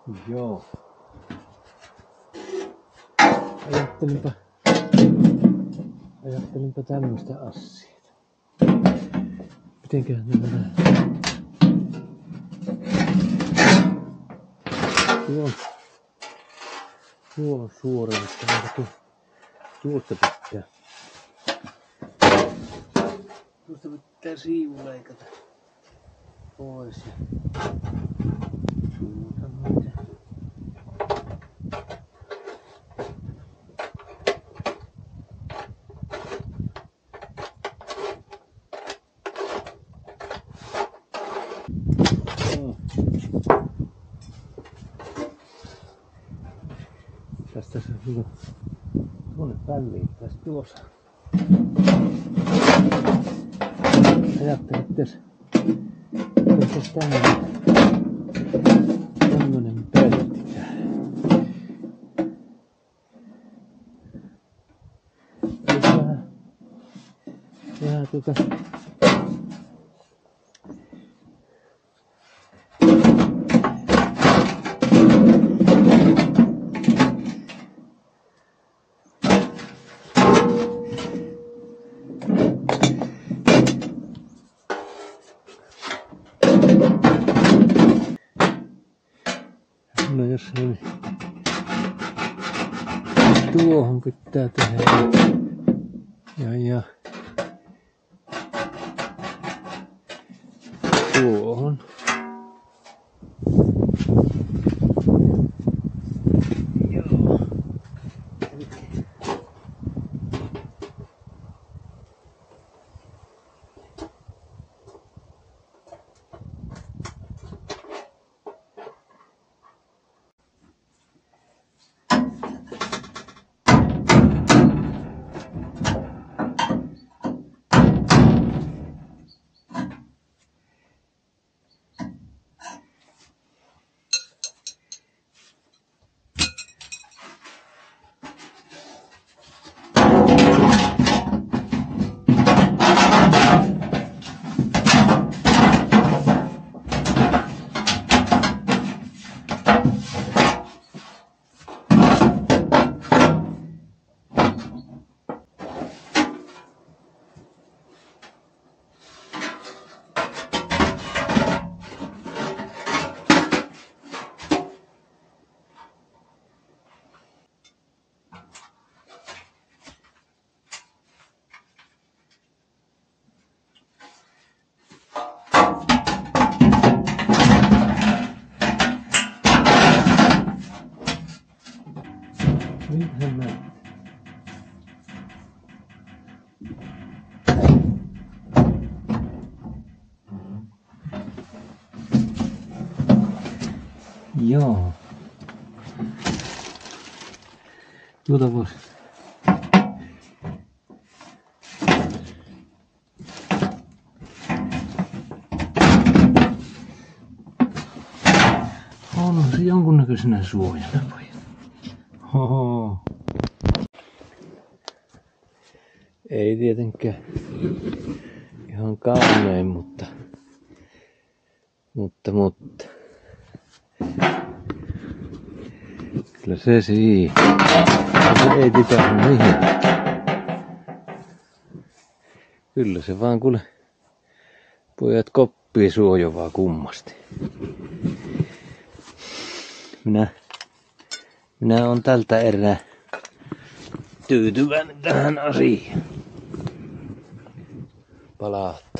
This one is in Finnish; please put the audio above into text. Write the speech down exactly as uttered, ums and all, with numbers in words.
Joo. Ajattelinpa, ajattelinpa tämmöistä asiaa. Mitenköhän nämä nähdään? Tuo, tuo on suora, mutta tuo, tuosta pitää. Tuosta pitää siivu leikata pois. Tuota noin. Tästä se on tuonne väliin tästä tuossa. Ajattelin, että jos olisi tämmönen, tämmönen pelti täällä. Eli vähän, vähän tuota no jos se oli, tuohon pitää tehdä ja, ja tuohon. Joo. Miltähän näyttää? Joo. Tuota voisi. On se jonkunnäköisenä suojana vai? Hoho. Ei tietenkään ihan kaunein, mutta mutta mutta kyllä se siinä. Se ei tipahdu mihin. Kyllä se vaan kuule pojat koppii suojovaa kummasti. Minä Minä olen tältä erää tyytyväinen tähän asiaan. Palahtaa.